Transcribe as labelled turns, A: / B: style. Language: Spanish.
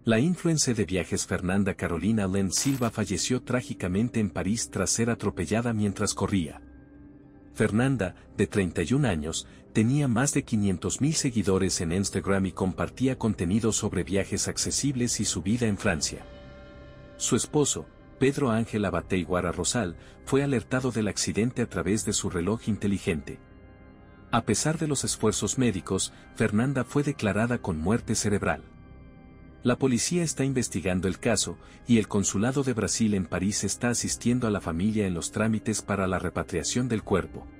A: La influencer de viajes Fernanda Carolina Len Silva falleció trágicamente en París tras ser atropellada mientras corría. Fernanda, de 31 años, tenía más de 500.000 seguidores en Instagram y compartía contenido sobre viajes accesibles y su vida en Francia. Su esposo, Pedro Ángel Abate Iguara Rosal, fue alertado del accidente a través de su reloj inteligente. A pesar de los esfuerzos médicos, Fernanda fue declarada con muerte cerebral. La policía está investigando el caso, y el Consulado de Brasil en París está asistiendo a la familia en los trámites para la repatriación del cuerpo.